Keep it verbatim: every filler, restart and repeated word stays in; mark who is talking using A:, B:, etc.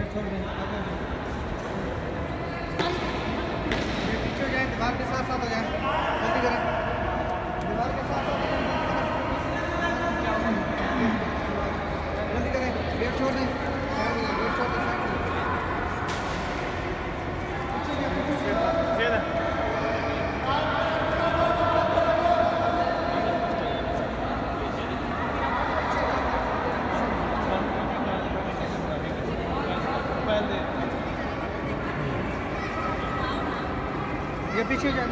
A: چھوڑ دیں یہ پیچھے ہو جائیں دیوار کے ساتھ ساتھ ہو جائیں جلدی کریں دیوار کے ساتھ ساتھ جلدی کریں گیٹ چھوڑ دیں گیٹ چھوڑ دیں یہ پیچھے جائیں